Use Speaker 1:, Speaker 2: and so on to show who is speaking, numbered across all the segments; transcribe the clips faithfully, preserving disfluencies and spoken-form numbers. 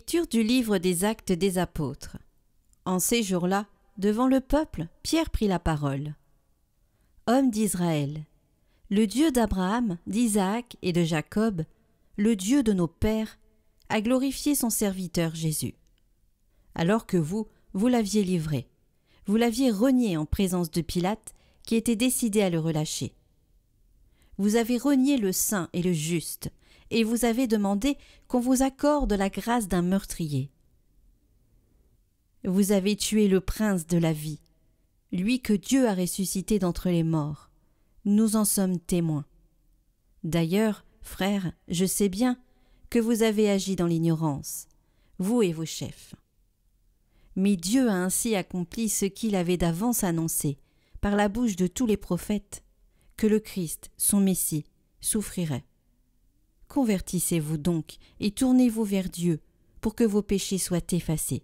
Speaker 1: Lecture du livre des Actes des Apôtres. En ces jours-là, devant le peuple, Pierre prit la parole. Hommes d'Israël, le Dieu d'Abraham, d'Isaac et de Jacob, le Dieu de nos pères, a glorifié son serviteur Jésus. Alors que vous, vous l'aviez livré, vous l'aviez renié en présence de Pilate, qui était décidé à le relâcher. Vous avez renié le saint et le juste, et vous avez demandé qu'on vous accorde la grâce d'un meurtrier. Vous avez tué le prince de la vie, lui que Dieu a ressuscité d'entre les morts. Nous en sommes témoins. D'ailleurs, frères, je sais bien que vous avez agi dans l'ignorance, vous et vos chefs. Mais Dieu a ainsi accompli ce qu'il avait d'avance annoncé, par la bouche de tous les prophètes, que le Christ, son Messie, souffrirait. Convertissez-vous donc et tournez-vous vers Dieu pour que vos péchés soient effacés.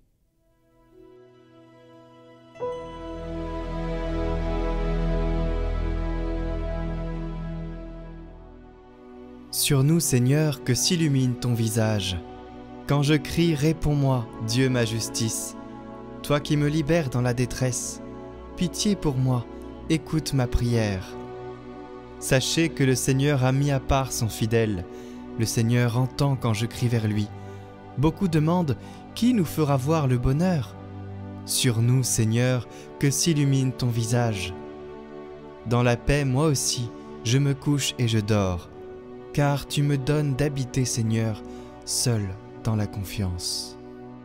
Speaker 2: Sur nous, Seigneur, que s'illumine ton visage. Quand je crie, réponds-moi, Dieu ma justice. Toi qui me libères dans la détresse, pitié pour moi, écoute ma prière. Sachez que le Seigneur a mis à part son fidèle. Le Seigneur entend quand je crie vers lui. Beaucoup demandent, qui nous fera voir le bonheur? Sur nous, Seigneur, que s'illumine ton visage. Dans la paix, moi aussi, je me couche et je dors, car tu me donnes d'habiter, Seigneur, seul dans la confiance.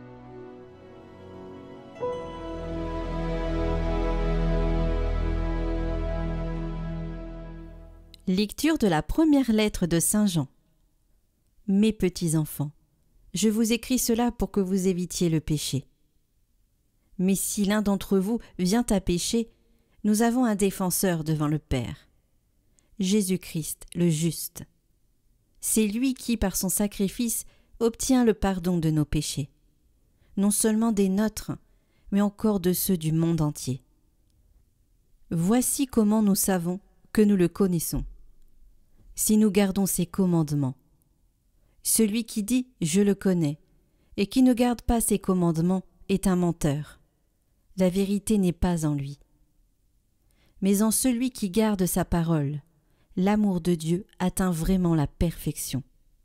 Speaker 1: Lecture de la première lettre de Saint Jean. Mes petits enfants, je vous écris cela pour que vous évitiez le péché. Mais si l'un d'entre vous vient à pécher, nous avons un défenseur devant le Père, Jésus-Christ le juste. C'est lui qui, par son sacrifice, obtient le pardon de nos péchés, non seulement des nôtres, mais encore de ceux du monde entier. Voici comment nous savons que nous le connaissons, si nous gardons ses commandements. Celui qui dit « je le connais » et qui ne garde pas ses commandements est un menteur. La vérité n'est pas en lui. Mais en celui qui garde sa parole, l'amour de Dieu atteint vraiment la perfection.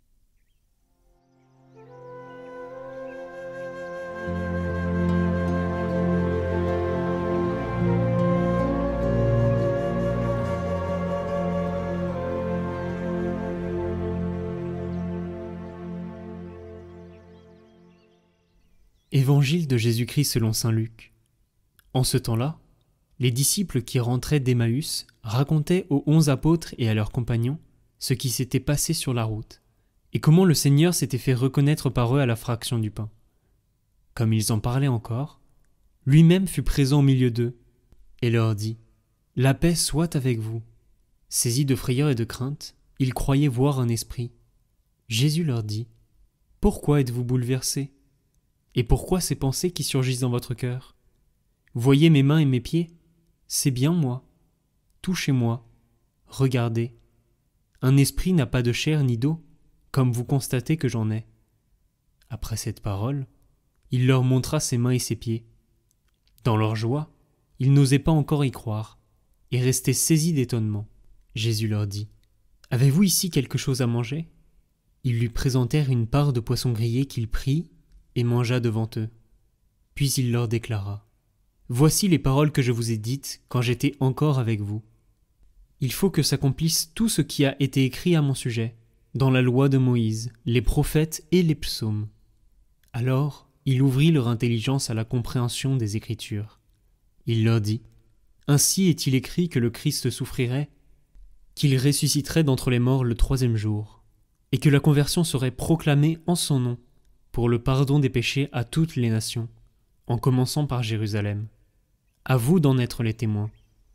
Speaker 3: Évangile de Jésus-Christ selon saint Luc. En ce temps-là, les disciples qui rentraient d'Emmaüs racontaient aux onze apôtres et à leurs compagnons ce qui s'était passé sur la route, et comment le Seigneur s'était fait reconnaître par eux à la fraction du pain. Comme ils en parlaient encore, lui-même fut présent au milieu d'eux, et leur dit « La paix soit avec vous ». Saisis de frayeur et de crainte, ils croyaient voir un esprit. Jésus leur dit « Pourquoi êtes-vous bouleversés ? Et pourquoi ces pensées qui surgissent dans votre cœur? Voyez mes mains et mes pieds, c'est bien moi. Touchez-moi, regardez. Un esprit n'a pas de chair ni d'eau, comme vous constatez que j'en ai. » Après cette parole, il leur montra ses mains et ses pieds. Dans leur joie, ils n'osaient pas encore y croire, et restaient saisis d'étonnement. Jésus leur dit « Avez-vous ici quelque chose à manger ?» Ils lui présentèrent une part de poisson grillé qu'il prit et mangea devant eux. Puis il leur déclara « Voici les paroles que je vous ai dites quand j'étais encore avec vous. Il faut que s'accomplisse tout ce qui a été écrit à mon sujet, dans la loi de Moïse, les prophètes et les psaumes. » Alors il ouvrit leur intelligence à la compréhension des Écritures. Il leur dit « Ainsi est-il écrit que le Christ souffrirait, qu'il ressusciterait d'entre les morts le troisième jour, et que la conversion serait proclamée en son nom, pour le pardon des péchés à toutes les nations, en commençant par Jérusalem. À vous d'en être les témoins. »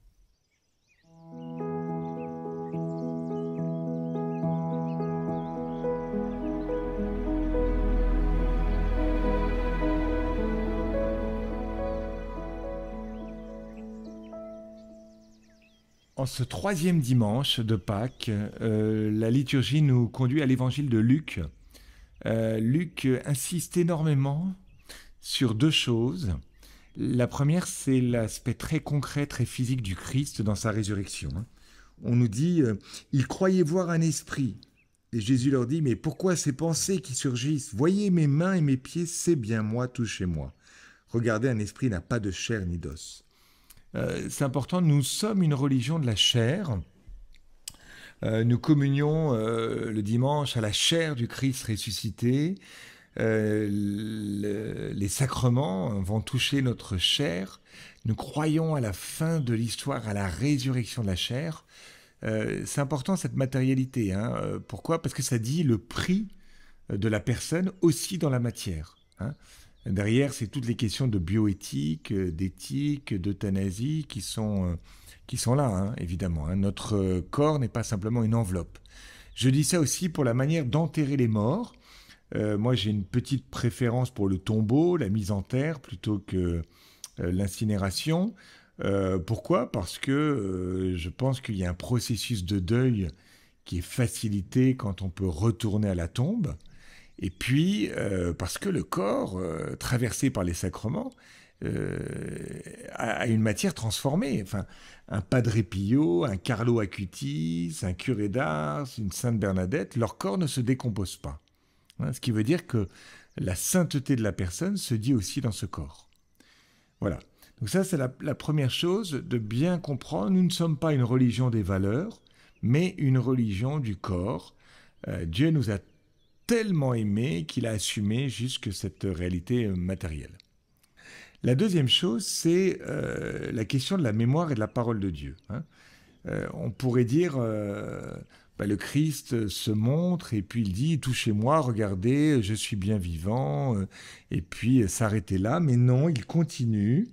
Speaker 4: En ce troisième dimanche de Pâques, euh, la liturgie nous conduit à l'évangile de Luc, euh, Luc insiste énormément sur deux choses. La première, c'est l'aspect très concret, très physique du Christ dans sa résurrection. On nous dit euh, « Ils croyaient voir un esprit ». Et Jésus leur dit « Mais pourquoi ces pensées qui surgissent? Voyez mes mains et mes pieds, c'est bien moi, touchez-moi. Regardez, un esprit n'a pas de chair ni d'os. Euh, » C'est important, nous sommes une religion de la chair. Euh, nous communions euh, le dimanche à la chair du Christ ressuscité. Euh, le, les sacrements vont toucher notre chair. Nous croyons à la fin de l'histoire, à la résurrection de la chair. Euh, c'est important cette matérialité. Hein. Euh, pourquoi? Parce que ça dit le prix de la personne aussi dans la matière. Hein. Derrière, c'est toutes les questions de bioéthique, d'éthique, d'euthanasie qui sont, euh, qui sont là, hein, évidemment. Hein. Notre corps n'est pas simplement une enveloppe. Je dis ça aussi pour la manière d'enterrer les morts. Euh, moi, j'ai une petite préférence pour le tombeau, la mise en terre, plutôt que euh, l'incinération. Euh, pourquoi? Parce que euh, je pense qu'il y a un processus de deuil qui est facilité quand on peut retourner à la tombe. Et puis, euh, parce que le corps, euh, traversé par les sacrements, euh, a, a une matière transformée. Enfin, un Padre Pio, un Carlo Acutis, un curé d'Ars, une Sainte Bernadette, leur corps ne se décompose pas. Hein, ce qui veut dire que la sainteté de la personne se dit aussi dans ce corps. Voilà. Donc ça, c'est la, la première chose, de bien comprendre. Nous ne sommes pas une religion des valeurs, mais une religion du corps. Euh, Dieu nous a tellement aimés qu'il a assumé jusque cette réalité matérielle. La deuxième chose, c'est euh, la question de la mémoire et de la parole de Dieu. Hein. Euh, on pourrait dire, euh, bah, le Christ se montre et puis il dit « Touchez-moi, regardez, je suis bien vivant euh, », et puis euh, s'arrêter là. Mais non, il continue.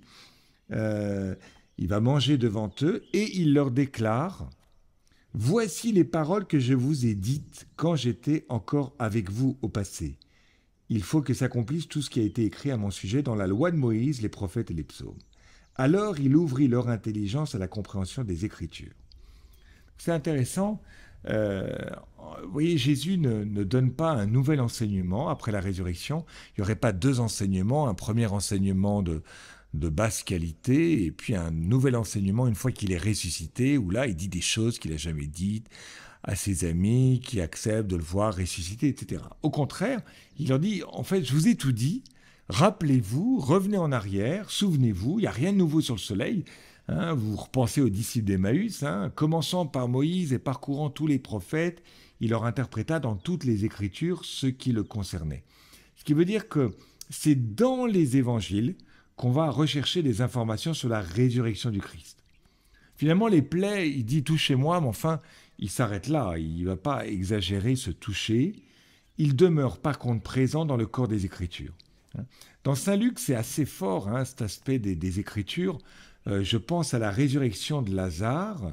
Speaker 4: Euh, il va manger devant eux et il leur déclare « Voici les paroles que je vous ai dites quand j'étais encore avec vous au passé. Il faut que s'accomplisse tout ce qui a été écrit à mon sujet dans la loi de Moïse, les prophètes et les psaumes. » Alors il ouvrit leur intelligence à la compréhension des Écritures. C'est intéressant. Euh, vous voyez, Jésus ne, ne donne pas un nouvel enseignement après la résurrection. Il n'y aurait pas deux enseignements, un premier enseignement de... de basse qualité, et puis un nouvel enseignement une fois qu'il est ressuscité, où là, il dit des choses qu'il n'a jamais dites à ses amis, qui acceptent de le voir ressusciter, et cetera. Au contraire, il leur dit, en fait, je vous ai tout dit, rappelez-vous, revenez en arrière, souvenez-vous, il n'y a rien de nouveau sur le soleil, hein, vous repensez aux disciples d'Emmaüs, hein, commençant par Moïse et parcourant tous les prophètes, il leur interpréta dans toutes les Écritures ce qui le concernait. Ce qui veut dire que c'est dans les évangiles qu'on va rechercher des informations sur la résurrection du Christ. Finalement, les plaies, il dit « touchez-moi », mais enfin, il s'arrête là, il ne va pas exagérer ce toucher. Il demeure par contre présent dans le corps des Écritures. Dans Saint Luc, c'est assez fort, hein, cet aspect des, des Écritures. Euh, je pense à la résurrection de Lazare.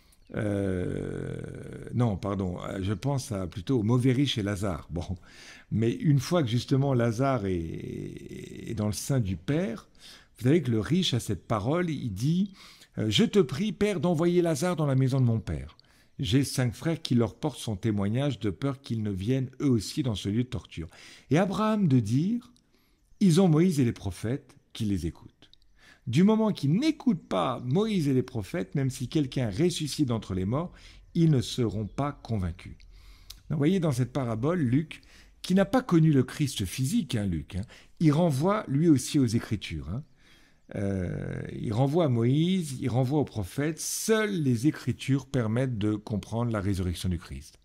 Speaker 4: Euh, non, pardon, je pense à, plutôt au mauvais riche et Lazare. Bon, mais une fois que justement Lazare est, est dans le sein du Père, vous savez que le riche a cette parole, il dit euh, « Je te prie, Père, d'envoyer Lazare dans la maison de mon Père. J'ai cinq frères qui leur portent son témoignage de peur qu'ils ne viennent eux aussi dans ce lieu de torture. » Et Abraham de dire « Ils ont Moïse et les prophètes qui les écoutent. » Du moment qu'ils n'écoutent pas Moïse et les prophètes, même si quelqu'un ressuscite d'entre les morts, ils ne seront pas convaincus. Donc, vous voyez dans cette parabole, Luc, qui n'a pas connu le Christ physique, hein, Luc, hein, il renvoie lui aussi aux Écritures. Hein. Euh, il renvoie à Moïse, il renvoie aux prophètes. Seules les Écritures permettent de comprendre la résurrection du Christ.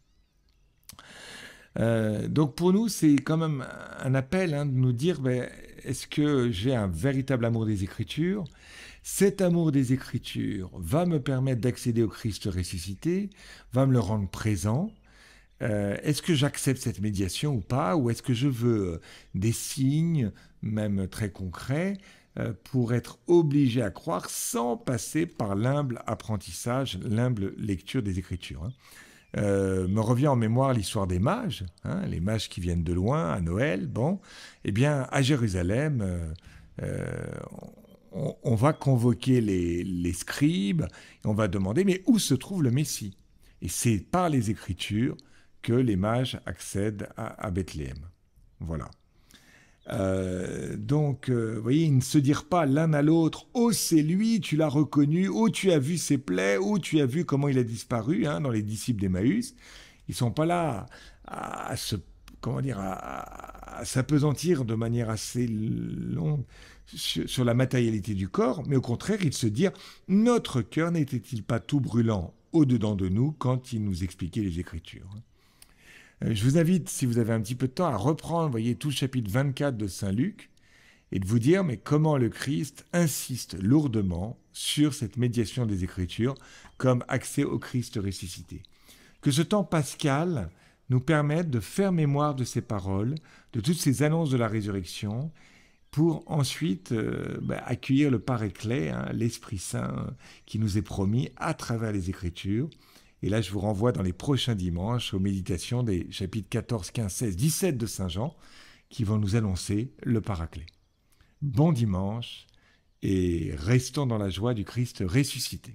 Speaker 4: Euh, donc pour nous, c'est quand même un appel, hein, de nous dire, ben, est-ce que j'ai un véritable amour des Écritures? Cet amour des Écritures va me permettre d'accéder au Christ ressuscité, va me le rendre présent. Euh, est-ce que j'accepte cette médiation ou pas? Ou est-ce que je veux euh, des signes, même très concrets, euh, pour être obligé à croire sans passer par l'humble apprentissage, l'humble lecture des Écritures, hein. Euh, me revient en mémoire l'histoire des mages, hein, les mages qui viennent de loin, à Noël. Bon, eh bien, à Jérusalem, euh, euh, on, on va convoquer les, les scribes, et on va demander, mais où se trouve le Messie? Et c'est par les Écritures que les mages accèdent à, à Bethléem. Voilà. Euh, donc, euh, vous voyez, ils ne se dirent pas l'un à l'autre « Oh, c'est lui, tu l'as reconnu, oh, tu as vu ses plaies, oh, tu as vu comment il a disparu hein, » dans les disciples d'Emmaüs. Ils ne sont pas là à, à se, comment dire, à, à, à s'apesantir de manière assez longue sur, sur la matérialité du corps, mais au contraire, ils se dirent « Notre cœur n'était-il pas tout brûlant au-dedans de nous quand il nous expliquait les Écritures ?» Je vous invite, si vous avez un petit peu de temps, à reprendre, vous voyez, tout le chapitre vingt-quatre de Saint Luc et de vous dire mais comment le Christ insiste lourdement sur cette médiation des Écritures comme accès au Christ ressuscité. Que ce temps pascal nous permette de faire mémoire de ces paroles, de toutes ces annonces de la résurrection, pour ensuite euh, bah, accueillir le Paraclet, hein, l'Esprit Saint qui nous est promis à travers les Écritures. Et là, je vous renvoie dans les prochains dimanches aux méditations des chapitres quatorze, quinze, seize, dix-sept de Saint Jean qui vont nous annoncer le Paraclet. Bon dimanche et restons dans la joie du Christ ressuscité.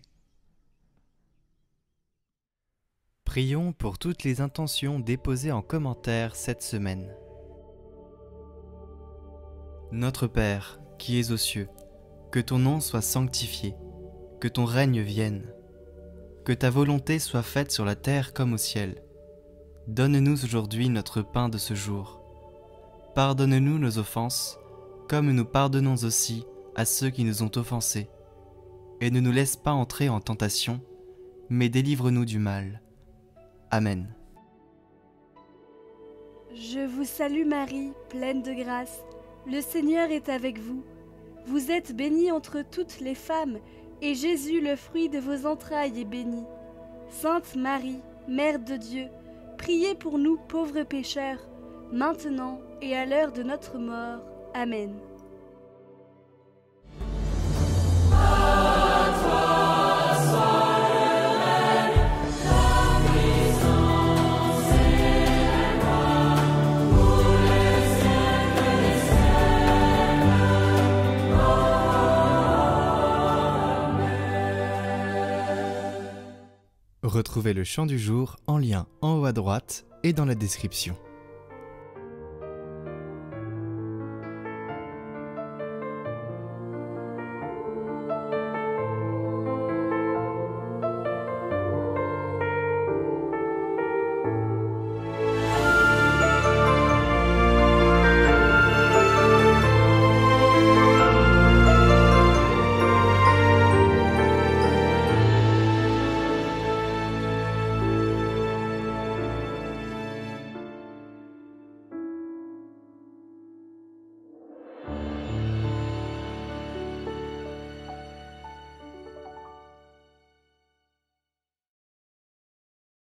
Speaker 2: Prions pour toutes les intentions déposées en commentaire cette semaine. Notre Père, qui es aux cieux, que ton nom soit sanctifié, que ton règne vienne. Que ta volonté soit faite sur la terre comme au ciel. Donne-nous aujourd'hui notre pain de ce jour. Pardonne-nous nos offenses, comme nous pardonnons aussi à ceux qui nous ont offensés. Et ne nous laisse pas entrer en tentation, mais délivre-nous du mal. Amen.
Speaker 5: Je vous salue Marie, pleine de grâce. Le Seigneur est avec vous. Vous êtes bénie entre toutes les femmes, et Jésus, le fruit de vos entrailles, est béni. Sainte Marie, Mère de Dieu, priez pour nous pauvres pécheurs, maintenant et à l'heure de notre mort. Amen.
Speaker 2: Retrouvez le chant du jour en lien en haut à droite et dans la description.